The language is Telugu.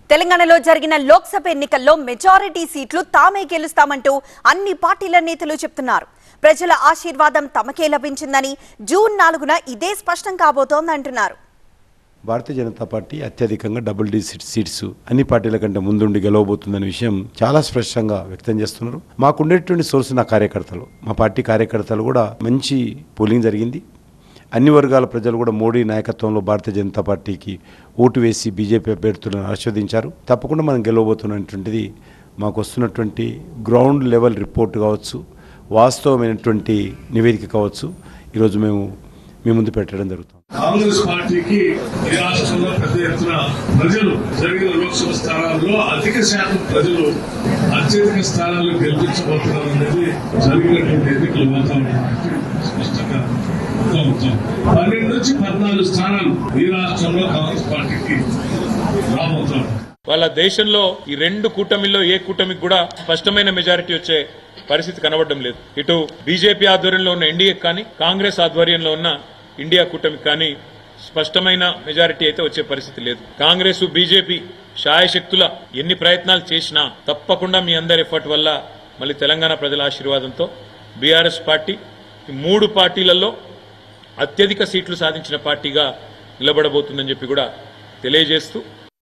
తెలంగాణలో జరిగిన లోక్సభ ఎన్నికల్లో మెజారిటీ సీట్లు తామే గెలుస్తామంటూ అన్ని పార్టీల నేతలు చెప్తున్నారు. ప్రజల ఆశీర్వాదం తమకే లభించిందని జూన్ 4న ఇదే స్పష్టం కాబోతోందంటున్నారు. భారతీయ జనతా పార్టీ అత్యధికంగా డబుల్ డిజిట్ సీట్స్ అన్ని పార్టీల కంటే ముందుండి గెలవబోతుందనే విషయం చాలా స్పష్టంగా వ్యక్తం చేస్తున్నారు. మాకుండేటువంటి సోర్స్ నా కార్యకర్తలు, మా పార్టీ కార్యకర్తలు కూడా మంచి పోలింగ్ జరిగింది. అన్ని వర్గాల ప్రజలు కూడా మోడీ నాయకత్వంలో భారతీయ జనతా పార్టీకి ఓటు వేసి బీజేపీ అభ్యర్థులను ఆశీర్వదించారు. తప్పకుండా మనం గెలవబోతున్నటువంటిది మాకు వస్తున్నటువంటి గ్రౌండ్ లెవెల్ రిపోర్ట్ కావచ్చు, వాస్తవమైనటువంటి నివేదిక కావచ్చు, ఈరోజు మేము మీ ముందు పెట్టడం జరుగుతుంది. కాంగ్రెస్ పార్టీకి ఈ రాష్ట్రంలో పెద్ద ఎత్తున ప్రజలు జరిగిన లోక్సభ స్థానాల్లో అధిక శాతం ప్రజలు అత్యధిక స్థానాల్లో గెలిపించబోతున్నారు అనేది జరిగినటువంటి ఎన్నికల వాతావరణం స్పష్టంగా అర్థమవుతాం. 12 నుంచి 14 స్థానాలు ఈ రాష్ట్రంలో కాంగ్రెస్ పార్టీకి రాబోతాం. వాళ్ళ దేశంలో ఈ రెండు కూటమిల్లో ఏ కూటమికి కూడా స్పష్టమైన మెజారిటీ వచ్చే పరిస్థితి కనబడడం లేదు. ఇటు బీజేపీ ఆధ్వర్యంలో ఉన్న ఎన్డీఏ కానీ, కాంగ్రెస్ ఆధ్వర్యంలో ఉన్న ఇండియా కూటమికి కానీ స్పష్టమైన మెజారిటీ అయితే వచ్చే పరిస్థితి లేదు. కాంగ్రెస్ బీజేపీ శాయశక్తుల ఎన్ని ప్రయత్నాలు చేసినా తప్పకుండా మీ అందరి ఎఫర్ట్ వల్ల మళ్ళీ తెలంగాణ ప్రజల ఆశీర్వాదంతో బీఆర్ఎస్ పార్టీ ఈ 3 పార్టీలలో అత్యధిక సీట్లు సాధించిన పార్టీగా నిలబడబోతుందని చెప్పి కూడా తెలియజేస్తూ